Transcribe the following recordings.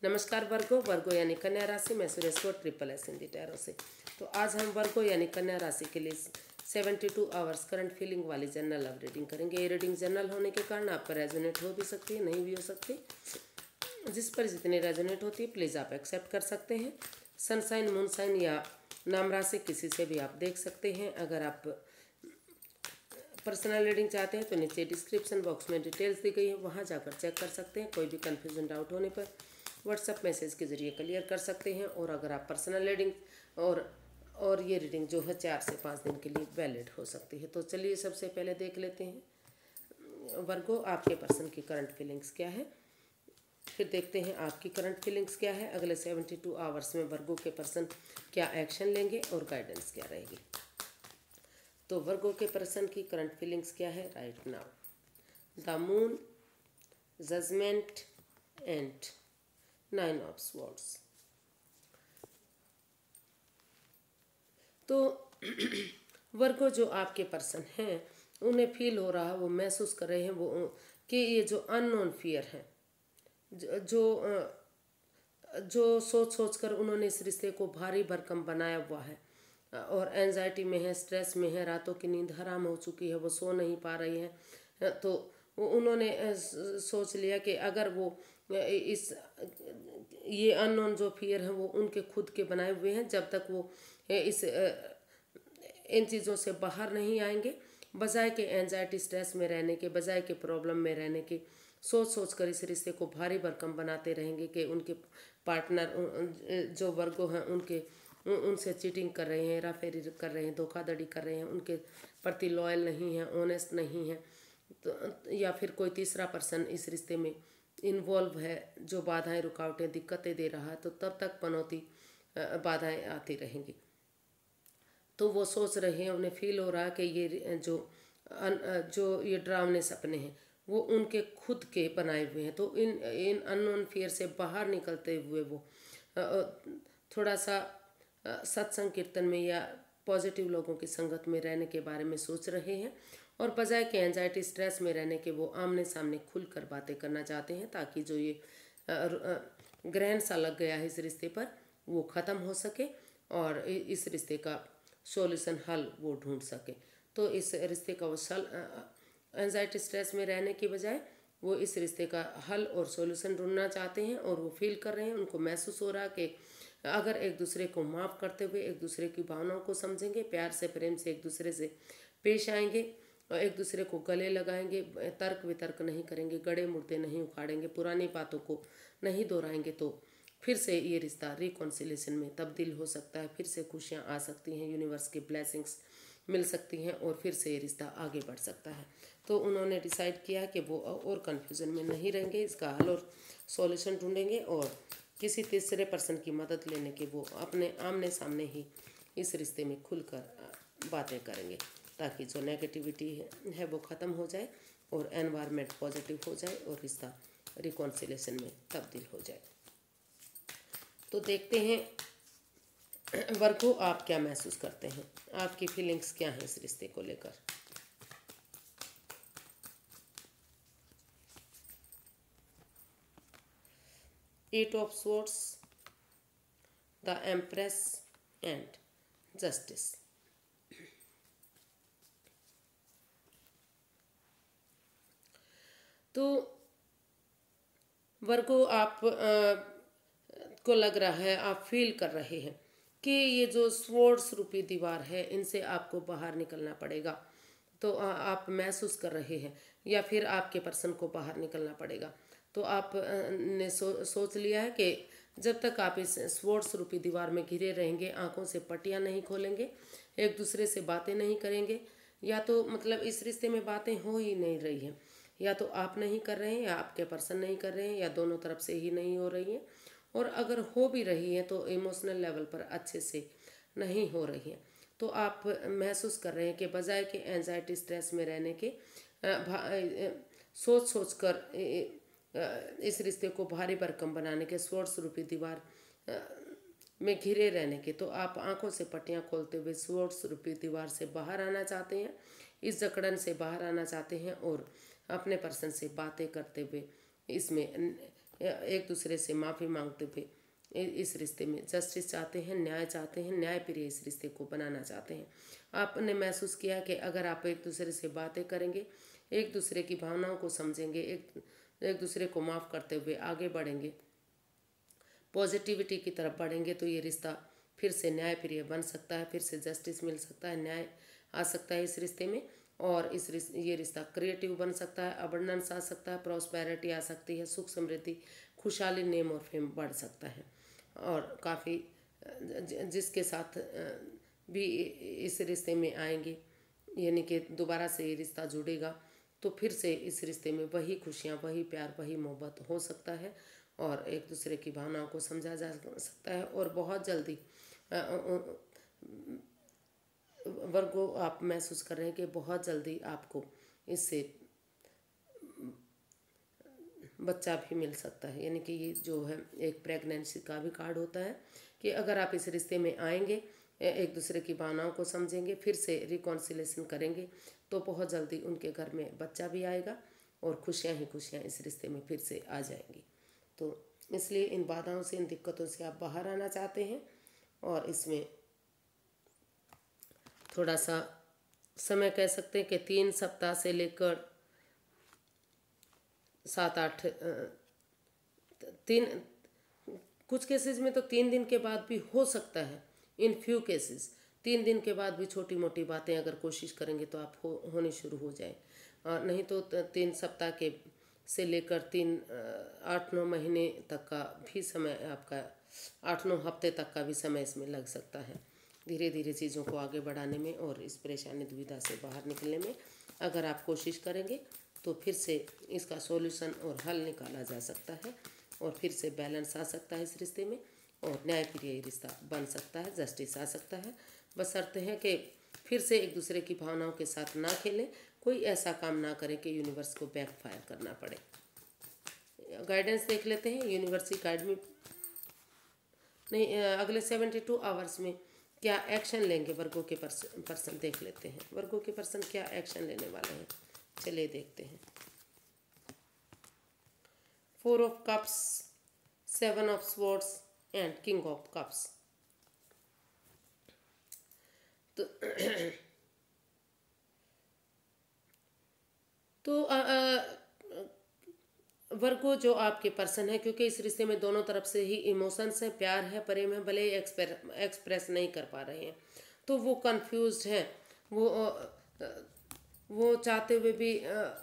नमस्कार वर्गो वर्गो यानी कन्या राशि में Sureshwar triple S Hindi tarot से। तो आज हम वर्गो यानी कन्या राशि के लिए 72 आवर्स करंट फीलिंग वाली जनरल लव रीडिंग करेंगे। ये रीडिंग जनरल होने के कारण आप पर रेजोनेट हो भी सकती है, नहीं भी हो सकती। जिस पर जितनी रेजोनेट होती है प्लीज़ आप एक्सेप्ट कर सकते हैं। सनसाइन, मूनसाइन या नाम राशि किसी से भी आप देख सकते हैं। अगर आप पर्सनल रीडिंग चाहते हैं तो नीचे डिस्क्रिप्शन बॉक्स में डिटेल्स दी गई है, वहाँ जाकर चेक कर सकते हैं। कोई भी कन्फ्यूजन डाउट होने पर व्हाट्सएप मैसेज के जरिए क्लियर कर सकते हैं। और अगर आप पर्सनल रीडिंग और ये रीडिंग जो है 4 से 5 दिन के लिए वैलिड हो सकती है। तो चलिए सबसे पहले देख लेते हैं वर्गो आपके पर्सन की करंट फीलिंग्स क्या है, फिर देखते हैं आपकी करंट फीलिंग्स क्या है। अगले 72 आवर्स में वर्गो के पर्सन क्या एक्शन लेंगे और गाइडेंस क्या रहेगी। तो वर्गो के पर्सन की करंट फीलिंग्स क्या है right now. The moon, judgement and 9 of swords. तो वर्गो जो आपके पर्सन हैं उन्हें फील हो रहा है, वो महसूस कर रहे हैं वो कि ये जो अननोन फियर है, जो सोच सोच कर उन्होंने इस रिश्ते को भारी भरकम बनाया हुआ है और एंजाइटी में है, स्ट्रेस में है, रातों की नींद हराम हो चुकी है, वो सो नहीं पा रही हैं। तो उन्होंने सोच लिया कि अगर वो ये अननोन जो फियर है वो उनके खुद के बनाए हुए हैं, जब तक वो इन चीज़ों से बाहर नहीं आएंगे, बजाय के एंजाइटी स्ट्रेस में रहने के, बजाय के प्रॉब्लम में रहने के, सोच सोच कर इस रिश्ते को भारी भरकम बनाते रहेंगे कि उनके पार्टनर जो वर्गो हैं उनसे चीटिंग कर रहे हैं, हेराफेरी कर रहे हैं, धोखाधड़ी कर रहे हैं, उनके प्रति लॉयल नहीं हैं, ऑनेस्ट नहीं हैं। तो या फिर कोई तीसरा पर्सन इस रिश्ते में इन्वॉल्व है जो बाधाएं, रुकावटें, दिक्कतें दे रहा है, तो तब तक पनौती बाधाएं आती रहेंगी। तो वो सोच रहे हैं, उन्हें फील हो रहा है कि ये जो ये डरावने सपने हैं वो उनके खुद के बनाए हुए हैं। तो इन अननोन फियर से बाहर निकलते हुए वो थोड़ा सा सत्संग कीर्तन में या पॉजिटिव लोगों की संगत में रहने के बारे में सोच रहे हैं, और बजाय के एंजाइटी स्ट्रेस में रहने के वो आमने सामने खुलकर बातें करना चाहते हैं, ताकि जो ये ग्रहण सा लग गया है इस रिश्ते पर वो ख़त्म हो सके और इस रिश्ते का सॉल्यूशन हल वो ढूंढ सके। तो इस रिश्ते का वो एंजाइटी स्ट्रेस में रहने की बजाय वो इस रिश्ते का हल और सॉल्यूशन ढूंढना चाहते हैं, और वो फील कर रहे हैं, उनको महसूस हो रहा है कि अगर एक दूसरे को माफ़ करते हुए एक दूसरे की भावनाओं को समझेंगे, प्यार से प्रेम से एक दूसरे से पेश आएंगे और एक दूसरे को गले लगाएंगे, तर्क वितर्क नहीं करेंगे, गड़े मुर्दे नहीं उखाड़ेंगे, पुरानी बातों को नहीं दोहराएंगे, तो फिर से ये रिश्ता रिकॉन्सिलेशन में तब्दील हो सकता है। फिर से खुशियाँ आ सकती हैं, यूनिवर्स की ब्लेसिंग्स मिल सकती हैं और फिर से ये रिश्ता आगे बढ़ सकता है। तो उन्होंने डिसाइड किया कि वो और कन्फ्यूज़न में नहीं रहेंगे, इसका हल और सॉल्यूशन ढूंढेंगे और किसी तीसरे पर्सन की मदद लेने के वो अपने आमने सामने ही इस रिश्ते में खुलकर बातें करेंगे, ताकि जो नेगेटिविटी है वो ख़त्म हो जाए और एनवायरनमेंट पॉजिटिव हो जाए और रिश्ता रिकॉन्सिलेशन में तब्दील हो जाए। तो देखते हैं वर्गो आप क्या महसूस करते हैं, आपकी फीलिंग्स क्या हैं इस रिश्ते को लेकर। Eight of swords, the empress and justice. तो वर्गो आप को लग रहा है, आप फील कर रहे हैं कि ये जो स्वॉर्ड्स रूपी दीवार है इनसे आपको बाहर निकलना पड़ेगा। तो आप महसूस कर रहे हैं, या फिर आपके पर्सन को बाहर निकलना पड़ेगा। तो आप ने सोच लिया है कि जब तक आप इस स्वॉर्ड्स रूपी दीवार में घिरे रहेंगे, आंखों से पट्टियां नहीं खोलेंगे, एक दूसरे से बातें नहीं करेंगे, या तो मतलब इस रिश्ते में बातें हो ही नहीं रही हैं, या तो आप नहीं कर रहे हैं या आपके पर्सन नहीं कर रहे हैं, या दोनों तरफ से ही नहीं हो रही हैं, और अगर हो भी रही है तो इमोशनल लेवल पर अच्छे से नहीं हो रही है। तो आप महसूस कर रहे हैं कि बजाय के एंजाइटी स्ट्रेस में रहने के सोच सोच कर इस रिश्ते को भारी भरकम बनाने के, स्वॉर्ड्स रूपी दीवार में घिरे रहने के, तो आप आंखों से पट्टियां खोलते हुए स्वॉर्ड्स रूपी दीवार से बाहर आना चाहते हैं, इस जकड़न से बाहर आना चाहते हैं और अपने पर्सन से बातें करते हुए इसमें एक दूसरे से माफ़ी मांगते हुए इस रिश्ते में जस्टिस चाहते हैं, न्याय चाहते हैं, न्याय प्रिय इस रिश्ते को बनाना चाहते हैं। आपने महसूस किया कि अगर आप एक दूसरे से बातें करेंगे, एक दूसरे की भावनाओं को समझेंगे, एक दूसरे को माफ़ करते हुए आगे बढ़ेंगे, पॉजिटिविटी की तरफ बढ़ेंगे, तो ये रिश्ता फिर से न्याय प्रिय बन सकता है, फिर से जस्टिस मिल सकता है, न्याय आ सकता है इस रिश्ते में। और ये रिश्ता क्रिएटिव बन सकता है, अबंडेंस आ सकता है, प्रॉस्पेरिटी आ सकती है, सुख समृद्धि, खुशहाली, नेम और फेम बढ़ सकता है। और काफ़ी जिसके साथ भी इस रिश्ते में आएंगे, यानी कि दोबारा से ये रिश्ता जुड़ेगा, तो फिर से इस रिश्ते में वही खुशियाँ, वही प्यार, वही मोहब्बत हो सकता है और एक दूसरे की भावनाओं को समझा जा सकता है। और बहुत जल्दी वर्गो आप महसूस कर रहे हैं कि बहुत जल्दी आपको इससे बच्चा भी मिल सकता है। यानी कि ये जो है एक प्रेगनेंसी का भी कार्ड होता है कि अगर आप इस रिश्ते में आएंगे, एक दूसरे की भावनाओं को समझेंगे, फिर से रिकॉन्सिलेशन करेंगे, तो बहुत जल्दी उनके घर में बच्चा भी आएगा और खुशियाँ ही खुशियाँ इस रिश्ते में फिर से आ जाएंगी। तो इसलिए इन बाधाओं से, इन दिक्कतों से आप बाहर आना चाहते हैं और इसमें थोड़ा सा समय कह सकते हैं कि 3 सप्ताह से लेकर 7-8 तीन, कुछ केसेस में तो 3 दिन के बाद भी हो सकता है। इन फ्यू केसेस 3 दिन के बाद भी छोटी मोटी बातें अगर कोशिश करेंगे तो आप होनी शुरू हो जाए। और नहीं तो 3 सप्ताह के से लेकर 8-9 महीने तक का भी समय आपका, 8-9 हफ्ते तक का भी समय इसमें लग सकता है धीरे धीरे चीज़ों को आगे बढ़ाने में और इस परेशानी दुविधा से बाहर निकलने में। अगर आप कोशिश करेंगे तो फिर से इसका सॉल्यूशन और हल निकाला जा सकता है और फिर से बैलेंस आ सकता है इस रिश्ते में और न्यायप्रिय रिश्ता बन सकता है, जस्टिस आ सकता है। बशर्ते है कि फिर से एक दूसरे की भावनाओं के साथ ना खेलें, कोई ऐसा काम ना करें कि यूनिवर्स को बैकफायर करना पड़े। गाइडेंस देख लेते हैं यूनिवर्स की गाइड में। नहीं, अगले 72 आवर्स में क्या एक्शन लेंगे वर्गों के पर्सन देख लेते हैं। वर्गों के पर्सन क्या एक्शन लेने वाले हैं, चलिए देखते हैं। 4 of cups, 7 of swords and king of cups. तो वर्गो जो आपके पर्सन है, क्योंकि इस रिश्ते में दोनों तरफ से ही इमोशंस है, प्यार है, प्रेम है, भले ही एक्सप्रेस नहीं कर पा रहे हैं, तो वो कंफ्यूज्ड है। वो चाहते हुए भी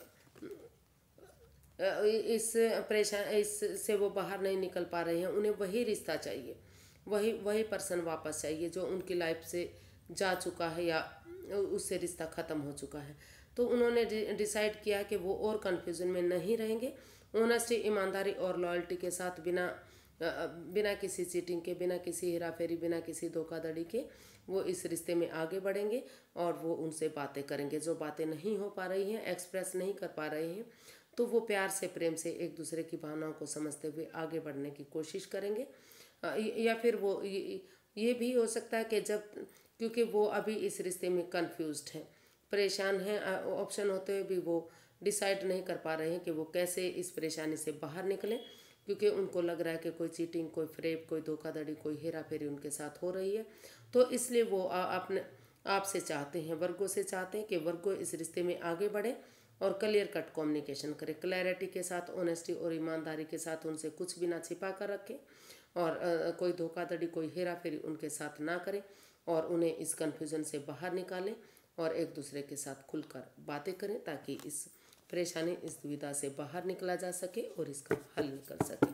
इस इससे वो बाहर नहीं निकल पा रहे हैं। उन्हें वही रिश्ता चाहिए, वही पर्सन वापस चाहिए जो उनकी लाइफ से जा चुका है या उससे रिश्ता ख़त्म हो चुका है। तो उन्होंने डिसाइड किया कि वो और कन्फ्यूजन में नहीं रहेंगे। ऑनेस्टी, ईमानदारी और लॉयल्टी के साथ, बिना किसी चीटिंग के, बिना किसी हेराफेरी, बिना किसी धोखाधड़ी के वो इस रिश्ते में आगे बढ़ेंगे और वो उनसे बातें करेंगे। जो बातें नहीं हो पा रही हैं, एक्सप्रेस नहीं कर पा रहे हैं, तो वो प्यार से, प्रेम से एक दूसरे की भावनाओं को समझते हुए आगे बढ़ने की कोशिश करेंगे। या फिर वो ये भी हो सकता है कि क्योंकि वो अभी इस रिश्ते में कंफ्यूज्ड हैं, परेशान हैं, ऑप्शन होते हुए भी वो डिसाइड नहीं कर पा रहे हैं कि वो कैसे इस परेशानी से बाहर निकलें, क्योंकि उनको लग रहा है कि कोई चीटिंग, कोई फ्रेब, कोई धोखाधड़ी, कोई हेरा फेरी उनके साथ हो रही है। तो इसलिए वो अपने आपसे चाहते हैं, वर्गों से चाहते हैं कि वर्गो इस रिश्ते में आगे बढ़े और क्लियर कट कम्युनिकेशन करे, क्लैरिटी के साथ, ऑनेस्टी और ईमानदारी के साथ उनसे कुछ भी ना छिपा कर रखें और कोई धोखाधड़ी, कोई हेरा फेरी उनके साथ ना करें और उन्हें इस कन्फ्यूज़न से बाहर निकालें और एक दूसरे के साथ खुलकर बातें करें, ताकि इस परेशानी, इस दुविधा से बाहर निकला जा सके और इसका हल निकल सके।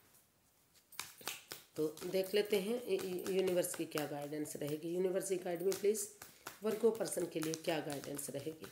तो देख लेते हैं यूनिवर्स की क्या गाइडेंस रहेगी। यूनिवर्स की गाइड में प्लीज़ वर्गो पर्सन के लिए क्या गाइडेंस रहेगी।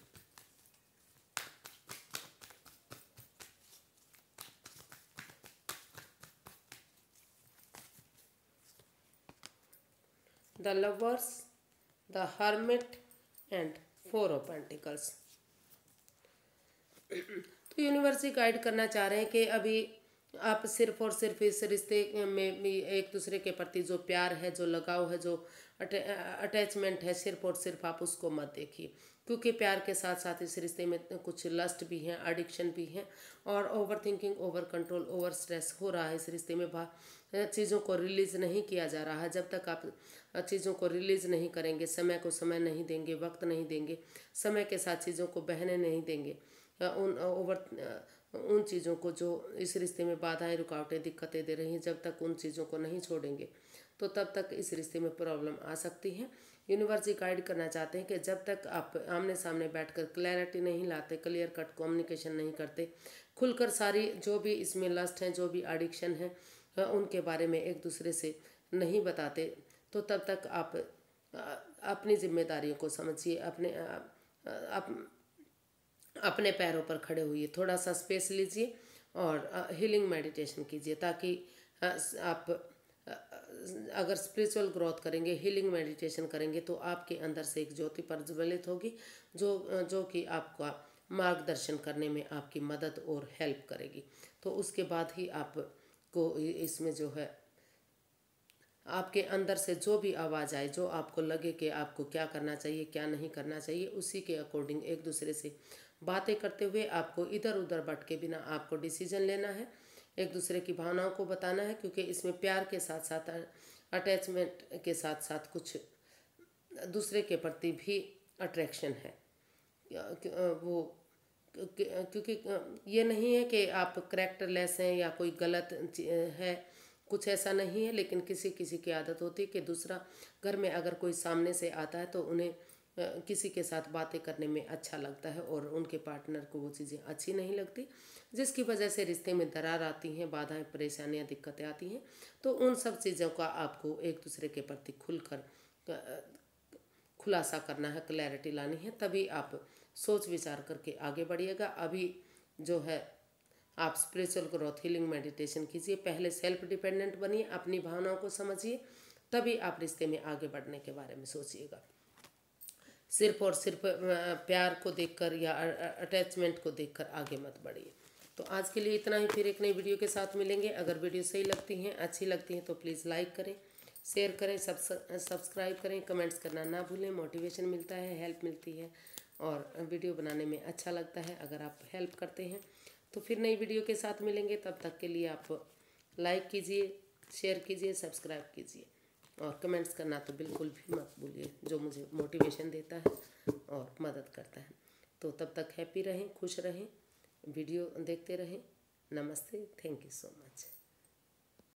The lovers, the hermit and 4 of pentacles. तो यूनिवर्स गाइड करना चाह रहे हैं कि अभी आप सिर्फ और सिर्फ इस रिश्ते में भी एक दूसरे के प्रति जो प्यार है, जो लगाव है, जो अटैचमेंट है, सिर्फ और सिर्फ आप उसको मत देखिए, क्योंकि प्यार के साथ साथ इस रिश्ते में कुछ लस्ट भी हैं, एडिक्शन भी हैं, और over thinking, over control, over stress हो रहा है इस रिश्ते में। चीज़ों को रिलीज़ नहीं किया जा रहा है। जब तक आप चीज़ों को रिलीज़ नहीं करेंगे, समय को समय नहीं देंगे, वक्त नहीं देंगे, समय के साथ चीज़ों को बहने नहीं देंगे, उन चीज़ों को जो इस रिश्ते में बाधाएं, रुकावटें, दिक्कतें दे रही हैं, जब तक उन चीज़ों को नहीं छोड़ेंगे तो तब तक इस रिश्ते में प्रॉब्लम आ सकती है। यूनिवर्स जी गाइड करना चाहते हैं कि जब तक आप आमने सामने बैठकर क्लैरिटी नहीं लाते, क्लियर कट कम्युनिकेशन नहीं करते, खुलकर सारी जो भी इसमें लस्ट हैं, जो भी एडिक्शन है, उनके बारे में एक दूसरे से नहीं बताते, तो तब तक आप अपनी जिम्मेदारियों को समझिए, अपने पैरों पर खड़े होइए, थोड़ा सा स्पेस लीजिए और हीलिंग मेडिटेशन कीजिए, ताकि आप अगर स्पिरिचुअल ग्रोथ करेंगे, हीलिंग मेडिटेशन करेंगे, तो आपके अंदर से एक ज्योति प्रज्वलित होगी, जो कि आपका मार्गदर्शन करने में आपकी मदद और हेल्प करेगी। तो उसके बाद ही आपको इसमें जो है, आपके अंदर से जो भी आवाज़ आए, जो आपको लगे कि आपको क्या करना चाहिए, क्या नहीं करना चाहिए, उसी के अकॉर्डिंग एक दूसरे से बातें करते हुए आपको इधर उधर भटके बिना आपको डिसीजन लेना है, एक दूसरे की भावनाओं को बताना है, क्योंकि इसमें प्यार के साथ साथ, अटैचमेंट के साथ साथ कुछ दूसरे के प्रति भी अट्रैक्शन है। वो क्योंकि ये नहीं है कि आप करेक्टरलेस हैं या कोई गलत है, कुछ ऐसा नहीं है, लेकिन किसी किसी की आदत होती है कि दूसरा घर में अगर कोई सामने से आता है तो उन्हें किसी के साथ बातें करने में अच्छा लगता है और उनके पार्टनर को वो चीज़ें अच्छी नहीं लगती, जिसकी वजह से रिश्ते में दरार आती हैं, बाधाएं, परेशानियां, दिक्कतें आती हैं। तो उन सब चीज़ों का आपको एक दूसरे के प्रति खुलकर खुलासा करना है, क्लैरिटी लानी है, तभी आप सोच विचार करके आगे बढ़िएगा। अभी जो है आप स्पिरिचुअल ग्रोथ, हीलिंग मेडिटेशन कीजिए, पहले सेल्फ डिपेंडेंट बनिए, अपनी भावनाओं को समझिए, तभी आप रिश्ते में आगे बढ़ने के बारे में सोचिएगा। सिर्फ और सिर्फ प्यार को देखकर या अटैचमेंट को देखकर आगे मत बढ़िए। तो आज के लिए इतना ही, फिर एक नई वीडियो के साथ मिलेंगे। अगर वीडियो सही लगती हैं, अच्छी लगती हैं, तो प्लीज़ लाइक करें, शेयर करें, सब्सक्राइब करें, कमेंट्स करना ना भूलें। मोटिवेशन मिलता है, हेल्प मिलती है, और वीडियो बनाने में अच्छा लगता है अगर आप हेल्प करते हैं। तो फिर नई वीडियो के साथ मिलेंगे, तब तक के लिए आप लाइक कीजिए, शेयर कीजिए, सब्सक्राइब कीजिए, और कमेंट्स करना तो बिल्कुल भी मत भूलिए, जो मुझे मोटिवेशन देता है और मदद करता है। तो तब तक हैप्पी रहें, खुश रहें, वीडियो देखते रहें। नमस्ते, थैंक यू सो मच।